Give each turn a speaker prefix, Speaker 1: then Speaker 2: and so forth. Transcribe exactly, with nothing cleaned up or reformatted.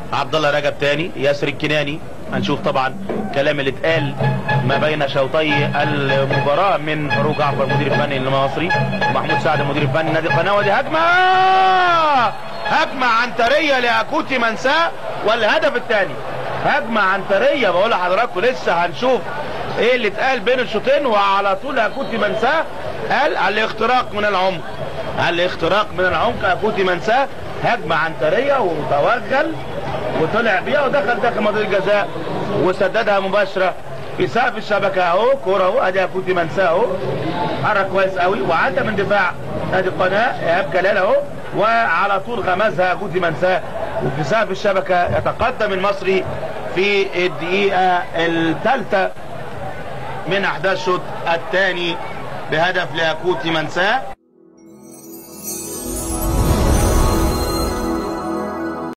Speaker 1: عبد الله رجب تاني، ياسر الكناني. هنشوف طبعا الكلام اللي اتقال ما بين شوطي المباراه من فاروق جعفر المدير الفني المصري ومحمود سعد المدير الفني نادي القناه. ودي هجمه هجمه عنتريه لاكوتي منساه والهدف الثاني. هجمه عنتريه بقول لحضراتكم، لسه هنشوف ايه اللي اتقال بين الشوطين. وعلى طول اكوتي منساه قال الاختراق من العمق، الاختراق من العمق اكوتي منساه. هجمه عنتريه وتوغل وطلع بيها ودخل داخل منطقه الجزاء وسددها مباشره في سقف الشبكه اهو. كوره اهو، ادي اكوتي منساه اهو، حرك كويس قوي وعدى من دفاع نادي القناه ايهاب جلال اهو، وعلى طول غمزها اكوتي منساه وفي سقف الشبكه. يتقدم المصري في الدقيقه الثالثه من احداث الشوط الثاني بهدف لاكوتي منساه.